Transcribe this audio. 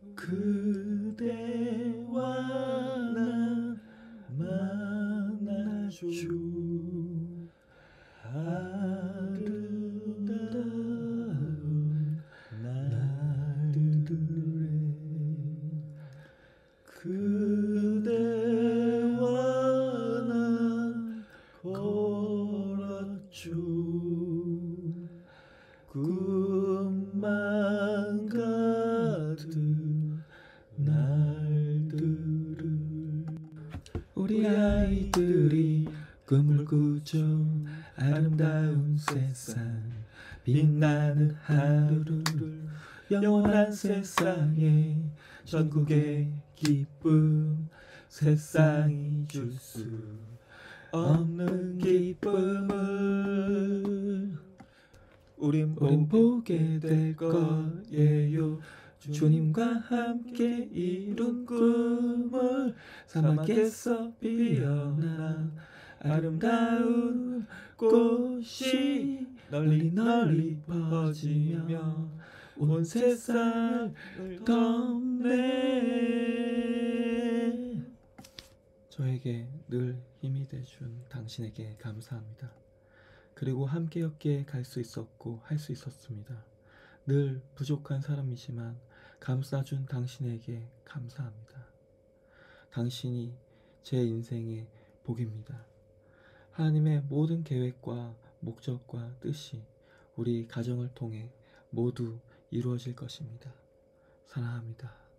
그대와 나 만나죠. 아름다운 날들에 그대와 나 걸었죠. 꿈만 가득 날들을 우리 아이들이 꿈을 꾸죠. 아름다운 세상 빛나는 하루를 영원한 세상에 전국의 기쁨 세상이 줄 수 없는 기쁨을 우린 보게 될 거예요. 주님과 함께 이룬 꿈을 사막에서 피어나 아름다운 꽃이 널리 널리 퍼지며 온 세상을 덮네. 저에게 늘 힘이 돼준 당신에게 감사합니다. 그리고 함께였기에 갈 수 있었고 할 수 있었습니다. 늘 부족한 사람이지만 감싸준 당신에게 감사합니다. 당신이 제 인생의 복입니다. 하나님의 모든 계획과 목적과 뜻이 우리 가정을 통해 모두 이루어질 것입니다. 사랑합니다.